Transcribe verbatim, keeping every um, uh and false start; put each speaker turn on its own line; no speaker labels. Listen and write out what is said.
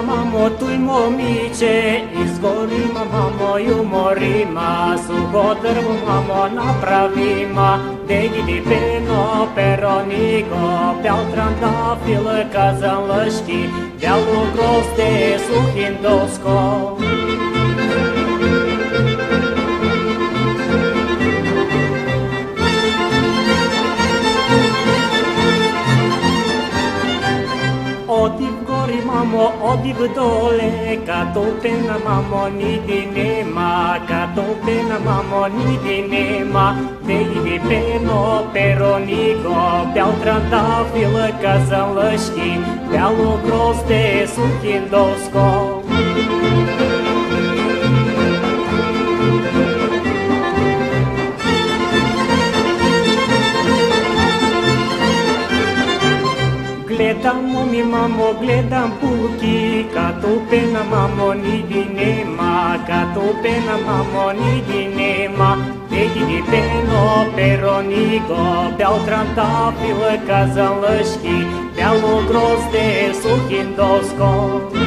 mamo, tuj momiće, izgorima mamo i umorima, suho drvo mamo napravima, degidi peno peronigo, bjal trandafil kazan lški, bjalo grozde suhin dosko. Odiv gori mamo, odiv dole, kad opena mamo nidi nema, kad opena mamo nidi nema, te idi peno peronigo, bjal trandafil kazan lški, bjalo grozde suhin dosko. Gledam mi mamo, gledam puki, kad opena mamo nidi nema, kad opena mamo nidi nema, te idi peno peronigo, bjal trandafil kazan lški, bjalo grozde suhin dosko.